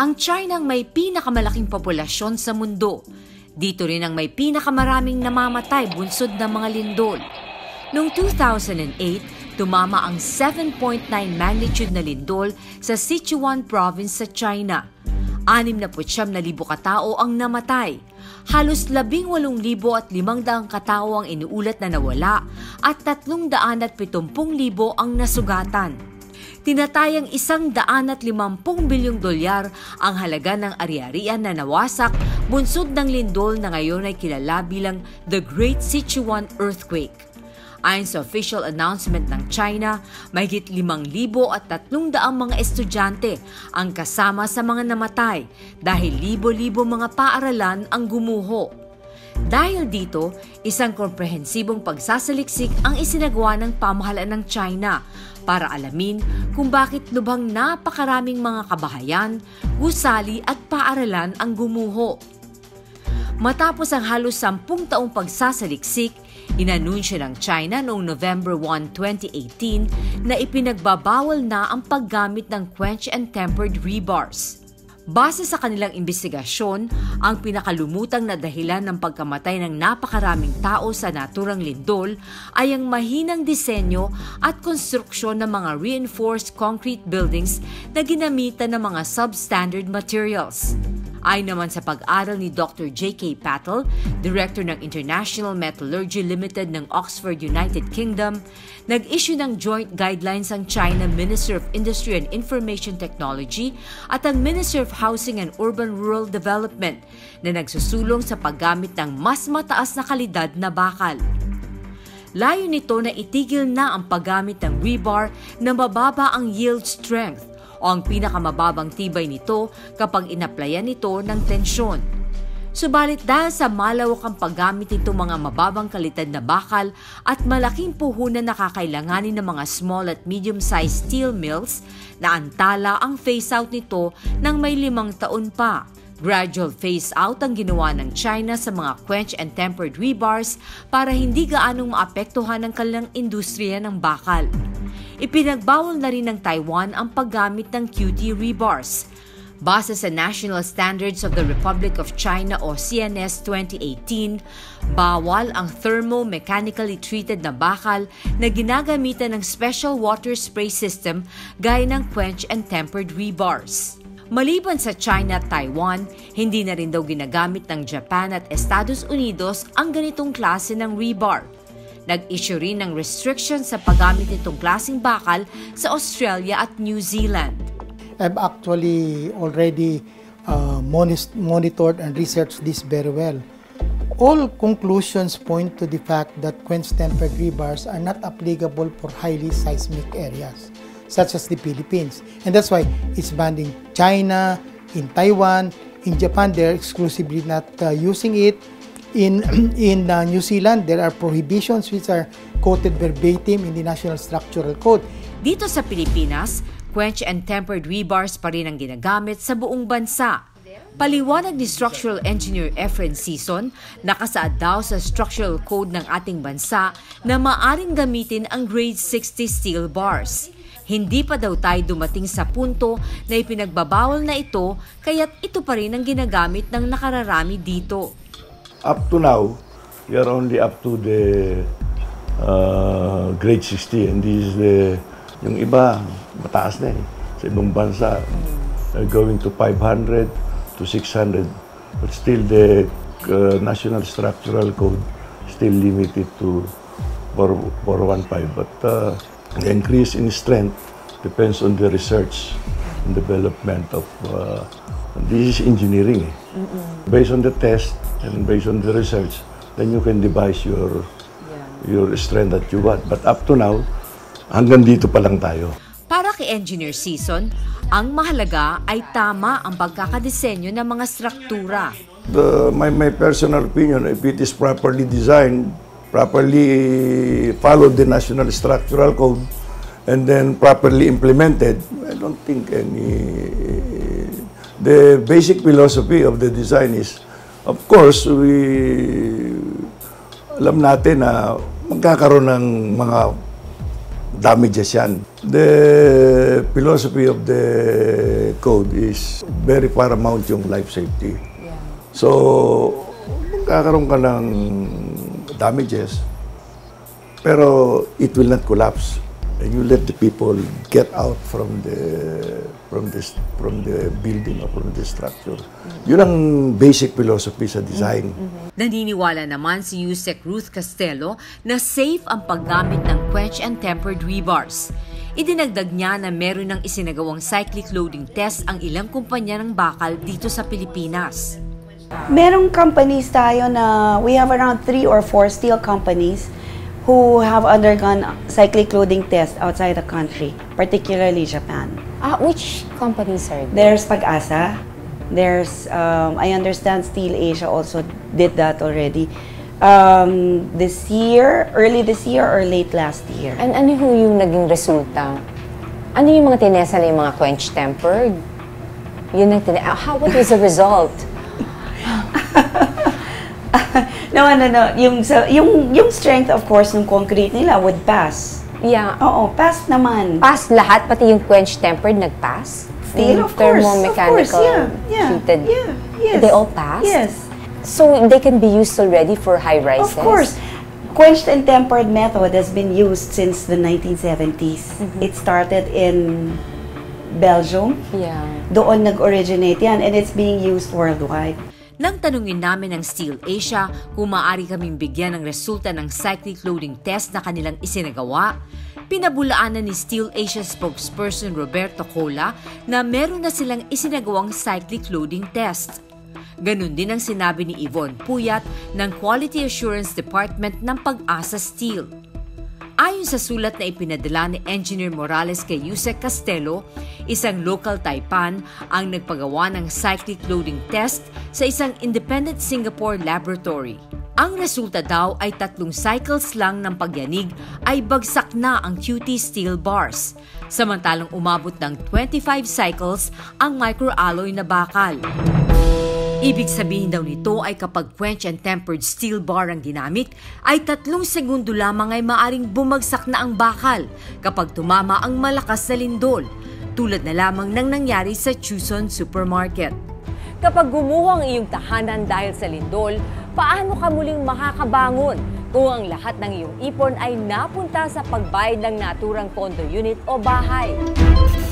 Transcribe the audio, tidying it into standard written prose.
Ang China ang may pinakamalaking populasyon sa mundo. Dito rin ang may pinakamaraming namamatay bunsod ng mga lindol. Noong 2008, tumama ang 7.9 magnitude na lindol sa Sichuan province sa China. 69,000 katao ang namatay. Halos 18,500 katao ang inuulat na nawala at 370,000 ang nasugatan. Tinatayang $150 bilyong ang halaga ng ari-arian na nawasak bunsod ng lindol na ngayon ay kilala bilang The Great Sichuan Earthquake. Ayon sa official announcement ng China, mahigit 5,300 mga estudyante ang kasama sa mga namatay dahil libo-libo mga paaralan ang gumuho. Dahil dito, isang komprehensibong pagsasaliksik ang isinagawa ng pamahalaan ng China para alamin kung bakit lubhang napakaraming mga kabahayan, gusali at paaralan ang gumuho. Matapos ang halos 10 taong pagsasaliksik, inanunsyo ng China noong November 1, 2018 na ipinagbabawal na ang paggamit ng quench and tempered rebars. Base sa kanilang investigasyon, ang pinakalumutang na dahilan ng pagkamatay ng napakaraming tao sa naturang lindol ay ang mahinang disenyo at konstruksyon ng mga reinforced concrete buildings na ginamitan ng mga substandard materials. Ayon naman sa pag-aral ni Dr. J.K. Patel, Director ng International Metallurgy Limited ng Oxford, United Kingdom, nag-issue ng joint guidelines ang China Ministry of Industry and Information Technology at ang Ministry of Housing and Urban-Rural Development na nagsusulong sa paggamit ng mas mataas na kalidad na bakal. Layo nito na itigil na ang paggamit ng rebar na mababa ang yield strength o ang pinakamababang tibay nito kapag inaplayan nito ng tensyon. Subalit dahil sa malawakang paggamit nito mga mababang kalidad na bakal at malaking puhunan na kakailanganin ng mga small at medium-sized steel mills, naantala ang phase-out nito ng may 5 taon pa. Gradual phase-out ang ginawa ng China sa mga quench and tempered rebars para hindi gaanong maapektuhan ang kanilang industriya ng bakal. Ipinagbawal na rin ng Taiwan ang paggamit ng QT rebars. Base sa National Standards of the Republic of China o CNS 2018, bawal ang thermo-mechanically treated na bakal na ginagamitan ng special water spray system gaya ng quench and tempered rebars. Maliban sa China at Taiwan, hindi na rin daw ginagamit ng Japan at Estados Unidos ang ganitong klase ng rebar. Nag-issue rin ng restrictions sa paggamit nitong klaseng bakal sa Australia at New Zealand. I've actually already monitored and researched this very well. All conclusions point to the fact that quench-tempered rebars are not applicable for highly seismic areas, such as the Philippines. And that's why it's banned in China, in Taiwan, in Japan, they're exclusively not using it. In New Zealand, there are prohibitions which are quoted verbatim in the National Structural Code. Dito sa Pilipinas, quench and tempered rebars pa rin ang ginagamit sa buong bansa. Paliwanag ni Structural Engineer Efren Sison, nakasaad daw sa Structural Code ng ating bansa na maaring gamitin ang grade 60 steel bars. Hindi pa daw tayo dumating sa punto na ipinagbabawal na ito, kaya't ito pa rin ang ginagamit ng nakararami dito. Up to now, we are only up to the grade 60, and this is yung iba, mataas na eh. Sa ibang bansa, going to 500 to 600, but still the National Structural Code still limited to 415. But the increase in strength depends on the research and development of this is engineering. Based on the test and based on the research, then you can devise your strength that you want. But up to now, hanggang dito pa lang tayo. Para kay Engineer Sison, ang mahalaga ay tama ang pagkakadesenyo ng mga struktura. My personal opinion, if it is properly designed, properly followed the National Structural Code, and then properly implemented, I don't think the basic philosophy of the design is, of course, alam natin na magkakaroon ng mga damages yan. The philosophy of the code is very paramount yung life safety. So, magkakaroon ka ng damages, pero it will not collapse. And you let the people get out from the building or from the structure. Yun ang basic philosophy sa design. Naniniwala naman si Yusek Ruth Castelo na safe ang paggamit ng quench and tempered rebars. Idinagdag niya na meron ng isinagawang cyclic loading test ang ilang kumpanya ng bakal dito sa Pilipinas. Merong companies tayo na we have around 3 or 4 steel companies who have undergone cyclic loading tests outside the country, particularly Japan. Which companies are there? There's Pag-asa. There's, I understand Steel Asia also did that already. This year, early this year or late last year. And ano yung naging resulta? Ano yung mga tinesa na yung mga quench-tempered? Yun ang what was the result? No. Yung strength, of course, ng concrete nila would pass. Yeah. Oo, pass naman. Pass lahat, pati yung quench-tempered nag-pass? Steel, of course. Thermomechanical treated. Yes. They all passed? Yes. So they can be used already for high-rises? Of course. Quenched and tempered method has been used since the 1970s. It started in Belgium. Yeah. Doon nag-originate yan, and it's being used worldwide. Nang tanungin namin ng Steel Asia kung maaari kaming bigyan ng resulta ng cyclic loading test na kanilang isinagawa, pinabulaanan ni Steel Asia spokesperson Roberto Cola na meron na silang isinagawang cyclic loading test. Ganun din ang sinabi ni Yvonne Puyat ng Quality Assurance Department ng Pag-asa Steel. Ayon sa sulat na ipinadala ni Engineer Morales kay Yusek Castelo, isang local Taipan ang nagpagawa ng cyclic loading test sa isang independent Singapore laboratory. Ang resulta daw ay 3 cycles lang ng pagyanig ay bagsak na ang QT steel bars, samantalang umabot ng 25 cycles ang microalloy na bakal. Ibig sabihin daw nito ay kapag quench and tempered steel bar ang ginamit, ay 3 segundo lamang ay maaring bumagsak na ang bakal kapag tumama ang malakas na lindol, tulad na lamang ng nangyari sa Chuson Supermarket. Kapag gumuho ang iyong tahanan dahil sa lindol, paano ka muling makakabangon kung ang lahat ng iyong ipon ay napunta sa pagbayad ng naturang condo unit o bahay?